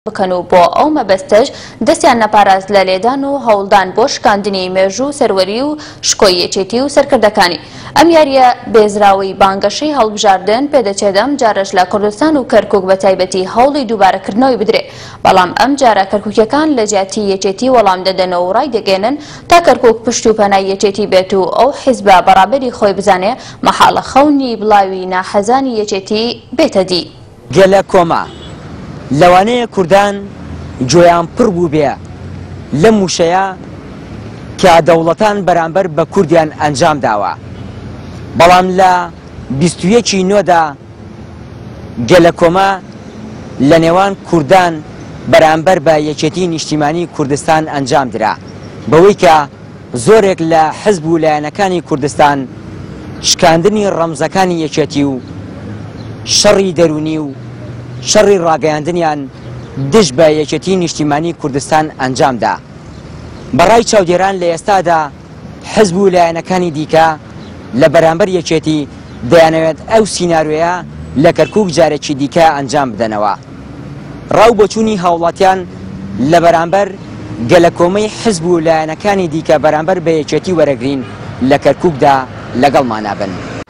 بکەن و بۆ ئەو مەبەستەش دەستیان نەپاراست لە لێدان و هەوڵدان بۆ شکاندنی مێژوو سەروەری و شکۆی یەکێتی و سەرکردەکانی. ئەم یاریە بێزراوەی بانگەشەی هەڵبژاردن پێدەچێت ئەم جارەش لە کوردستان و کەرکووک بە تایبەتی هەوڵی دووبارەکردنەوەی بدرێ، بەڵام ئەم جارە کەرکووکیەکان لە جیاتی یەکێتی وەڵام دەدەنەوە و ڕای دەگەێنن تا کەرکووک پشت و پەنای یەکێتی بێت و ئەو حیزبە بەڕابەری خۆی بزانێ مەحاڵە خەونی بڵاوی ناحەزانی یەکێتی بێتە دی. گەلە کۆما لەوانەیە کوردان جۆیان پڕ بوو بێ لەم وشەیە کە دەوڵەتان بەرامبەر بە کوردیان ئەنجام داوە، بەڵام لە 21 نۆدا گەلە کۆما لە نێوان کوردان بەرامبەر بە یەکێتی نیشتیمانی کوردستان ئەنجام درا، بەوەی کە زۆرێک لە حزب و لایەنەکانی کوردستان شکاندنی ڕەمزەکانی یەکێتی و شەڕی دەرونی و شەڕی ڕاگەیاندنیان دژ بە یەکێتی نیشتیمانی کوردستان ئەنجامدا. بەڕای چاودێران لە ئێستادا حزب و لایەنەکانی دیکە لە بەرامبەر یەکێتی دەیانەوێت ئەو سیناریۆیە لە کەرکووک جارێکی دیکە ئەنجام بدەنەوە. ڕاو بۆچوونی هاوڵاتیان لە بەرامبەر گەلەکۆمەی حزب و لایەنەکانی دیکە بەرامبەر بە یەکێتی وەرەگرین لە کەرکووکدا لەگەڵمانابن.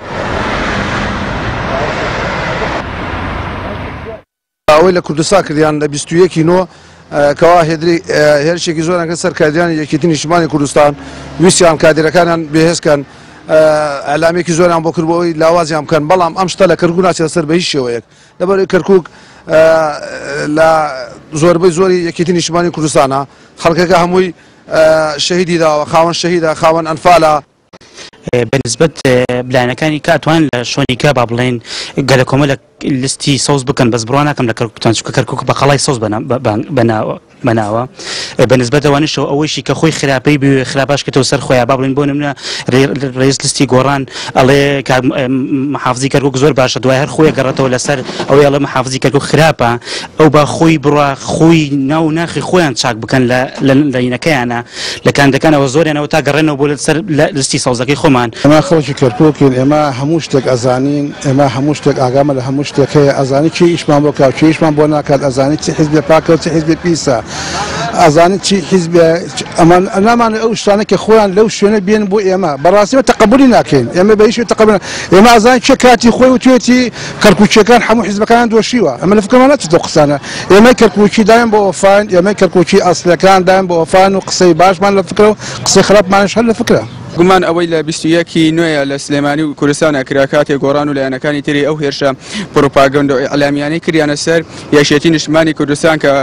ئەوەی لە کوردستان کردیان لە 21 نۆ کەوا هێرشێکی زۆران کە سەر کادرانی یەکێتی نیشتیمانی کوردستان ویستیان کادرەکانیان بەهێزکەن، ئەلامێکی زۆریان بۆ کردبەوەی لاوازیان بکەن، بەڵام ئەم شتە لە کەرکووک ناچێتە سەر بە هیچ شێوەیەک. لەبەرەوەی کەرکووک لە زۆربەی زۆری یەکێتی نیشتیمانی کوردستانە خەڵکەکە هەمووی شەهیدی داوە، خاوەن شەهیدە، خاوەن ئەنفالە. بەنسبەت لایەنەکانی کاتوان لە شۆنیکە با بڵێن گەلەکۆمە لە لیستی سەوز بکەن، بەس بڕوا ناکەم لە کەرکووکتان، چونکە کەرکووک بە قەڵای سەوز بەناوە. بەنسبەت ئەوانشەوە ئەوەیشی کە خۆی خراپەی بێ خراپاش کەتەوە سەر خۆیان، با بڵێن بۆ نمونە ڕێز لیستی گۆڕان ئەڵێ محافزی کەرکووک زۆر باشە، دوای هەر خۆی گەڕێتەوە لەسەر ئەوەی ئەڵێ محافزی کەرکووک خراپە، ئەو با خۆی بڕوا خۆی ناو ناخی خۆیان چاک بکەن لە یینەکەیانە لە کاندەکانەوە زۆریانەوە تا گەڕێنەوە بۆ لەسەر لستی سەوزەکەی خۆمان. ئەمە خەڵکی کەرکووکین، ئێمە هەموو شتێک ئەزانین، ئێمە هەموو شتێک ئاگامە لە هەموو شتێک هەیە، ئەزانی چی ئیشمان بۆ کاو، چی ئیشمان بۆ ناکات، ئەزانی چی حیزبێ پاکە و چی حیزبێ پیسە، ئەزانی چی حیزبێ ئەمان نامانە ئەو شتانە کە خۆیان لەو شوێنە بێن بۆ ئێمە بەڕاستیەوە تەقەبولی ناکەین، ئێمە بە هیچ شوێ تەقەبول ئێمە ئەزانی چه کاتی خۆی و توێتی کەرکووکیەکان هەموو حیزبەکان دۆشیوە، ئەمە لە فکرمان ناچێت ئەو قسانە. ئێمە کەرکووکی دایم بۆ وەفاین، ئێمە کەرکووکی ئەسڵەکان دایم بۆ وەفاین و قسەی باشمان لە فکرە و قسەی خراپمانش هەر لە فکرە. گومان ئەوەی لە 21 نوێیە لە سلێمانی و کوردستانە کرا کاتێک گۆڕان و لایەنەکانی تری ئەو هێرشە پرۆپاگەندە و ئەعلامیانەی کریانە سەر یەکێتی نیشتیمانی کوردستان کە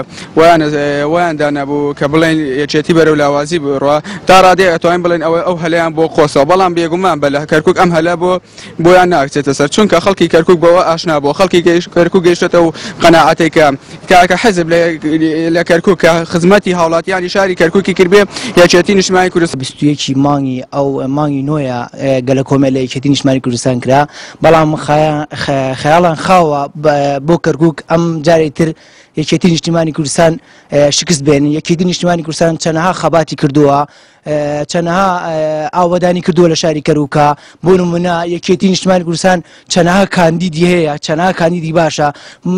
وایاندا نەبوو کە بڵێن یەکێتی بەرەو لاوازی بڕوا تا ڕادێ ئەتوانین بڵێن ئەو هەلەیان بۆ قۆسەوە، بەڵام بێگومان بە لە کەرکووک ئەم هەلە بۆیان ناکچێتە سەر، چونکە خەڵکی کەرکووک بەوە ئاشنا بوو، خەڵکی کەرکووک گەیشتێتە و قەناعەتێک کە حزب لە کەرکووک کە خزمەتی هاوڵاتیانی شاری کەرکووکی کردبێ یەکێتی نیشتیمانی کوردستان 21 مانگی ئەو مانگی نۆیە گەلەکۆمە لە یەکێتی نیشتیمانی کوردستان کرا، بەڵام خەیاڵان خاوە بۆ کەرکووک ئەم جارێک تر یەکێتی نیشتیمانی کوردستان شکست بێنن. یەکێتی نیشتیمانی کوردستان چەندەها خەباتی کردووە، چەندەها ئاوەدانی کردووە لە شاری کەرکووکە، بۆ نمونە یەکێتی نیشتیمانی کوردستان چەندەها کاندیدی هەیە، چەندەها کاندیدی باشە.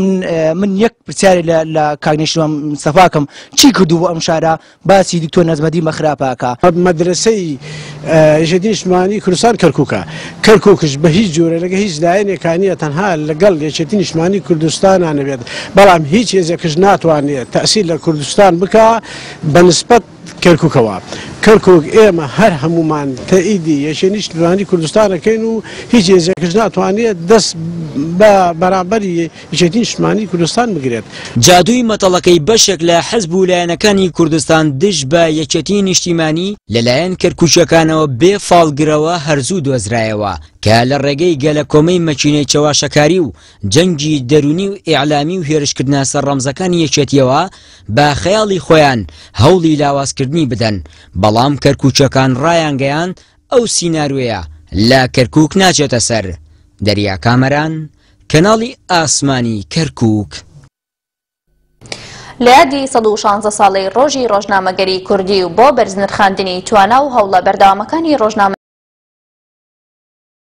من یەک پرسیاری لە کاگنیشتیمان مستەفاکەم چی کردووە ئەم شارە، باسی دکتۆر نەزمەدین بەخراپەکە. مەدرسەی یەکێتی نیشتیمانی کوردستان کەرکووکە، کەرکووکش بە هیچ جۆرە لەگە هیچ لایەنێکانیە تەنها لەگەڵ یەکێتی نیشتیمانی کوردستانە نەبێت، بەڵام هیچ هێزێکش ناتوانێت تەئسیر لە کوردستان بکە بەنسبەت کەرکووکەوە. کەرکووک ئێمە هەر هەمومان تەئیدی یەکێتی نیشتیمانی کوردستانەکەین و هیچ هێزێکش ناتوانێت دەست بە بەرامبەری یەکێتی نیشتیمانی کوردستان بگرێت. جادووی مەتەڵەکەی بەشێک لە حزب و لایەنەکانی کوردستان دژ بە یەکێتی نیشتیمانی لەلایەن کەرکووکیەکانەوە بێ فاڵگرەوە هەرزوو دۆزرایەوە کە لە ڕێگەی گەلەکۆمەی مەچینەی چەواشەکاری و جەنگی دەرونی و ئیعلامی و هێرشکردنە سەر ڕەمزەکانی یەکێتیەوە بە خەیاڵی خۆیان هەوڵی لاوازکردنی بدەن، بەڵام کەرکووکیەکان ڕایانگەیاند ئەو سیناریۆیە لە کەرکووک ناچێتە سەر. دەریا کامەران، کەناڵی ئاسمانی کەرکووک. لە یادی 116 ساڵەی ڕۆژی ڕۆژنامەگەری کوردی و بۆ بەرزنرخاندنی توانە و هەوڵە بەردەوامەکانی ڕۆژنامە